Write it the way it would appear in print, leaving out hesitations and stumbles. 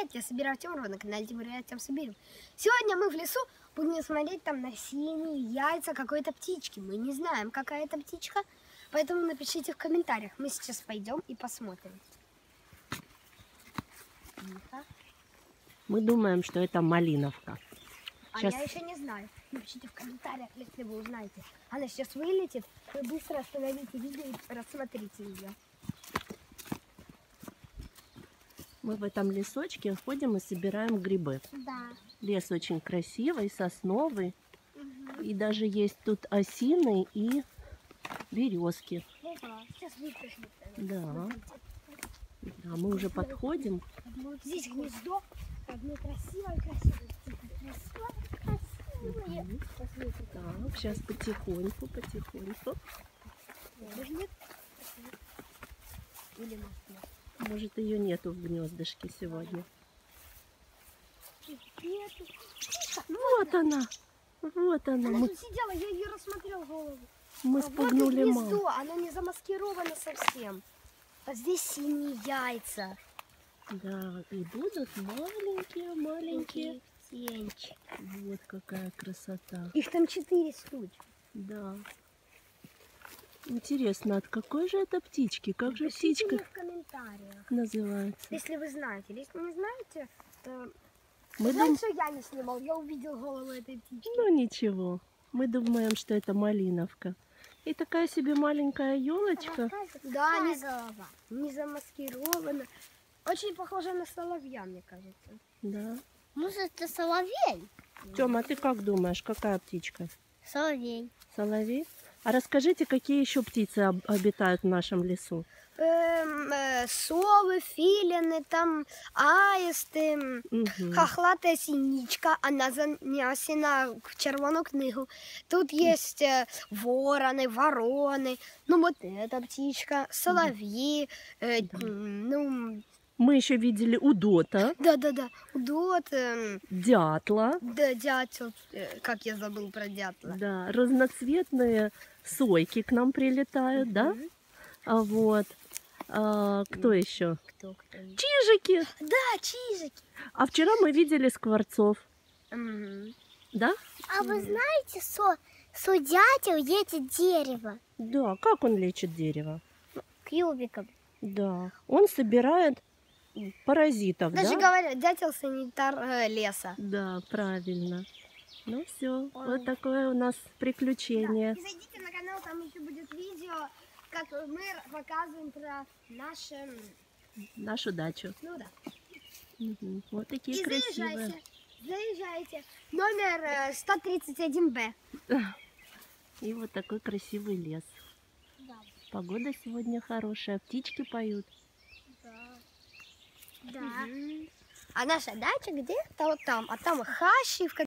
привет, я собираю Артема на канале Тимур, я Артем соберу. Сегодня мы в лесу будем смотреть там на синие яйца какой-то птички. Мы не знаем, какая это птичка, поэтому напишите в комментариях. Мы сейчас пойдем и посмотрим. Мы думаем, что это малиновка. А Сейчас... я еще не знаю. Напишите в комментариях, если вы узнаете. Она сейчас вылетит, вы быстро остановите видео и рассмотрите ее. Мы в этом лесочке ходим и собираем грибы. Да. Лес очень красивый, сосновый. И даже есть тут осины и березки. Сейчас выпрыгнет. Да. Да, мы уже подходим. Здесь гнездо. Одно красивое. Так, сейчас потихоньку. Или может, ее нету в гнездышке сегодня. Вот она. Она тут сидела, я ее рассмотрел голову. Мы спугнули вот маму. гнездо, оно не замаскировано совсем. А здесь синие яйца. Да, и будут маленькие. Птенчики. Вот какая красота. Их там 4 штуки. Да. Интересно, от какой же это птички? Как же Напишите птичка мне в комментариях, называется? если вы знаете. Если не знаете, то... Мы Знаете, что я не снимал? Я увидел голову этой птички. Ну ничего. Мы думаем, что это малиновка. И такая себе маленькая елочка. Да, не замаскирована. Очень похожа на соловья, мне кажется. Да. Может, это соловей? Тёма, а ты как думаешь, какая птичка? Соловей. Соловей? А расскажите, какие еще птицы обитают в нашем лесу? Совы, филины, там аисти, хохлатая синичка, она занесена в червоную книгу. Тут есть вороны, вороны, ну вот эта птичка, соловьи, ну... Мы еще видели удота. Да, удот. Дятла. Да, дятел, как я забыл про дятла. Да, разноцветные сойки к нам прилетают, да? А вот. Кто еще? Кто? Чижики. Да, чижики. А вчера мы видели скворцов. Да? А вы знаете, что дятел лечит дерево? Да, как он лечит дерево? Кубиком. Да, он собирает паразитов, Даже да? говорят, дятел санитар леса. Да, правильно. Ну все, вот такое у нас приключение. Да. И зайдите на канал, там еще будет видео, как мы показываем про нашу дачу. Ну да. Вот такие и красивые. Заезжайте. Номер 131Б. И вот такой красивый лес. Да. Погода сегодня хорошая, птички поют. Да. А наша дача где-то вот там, а там хащи в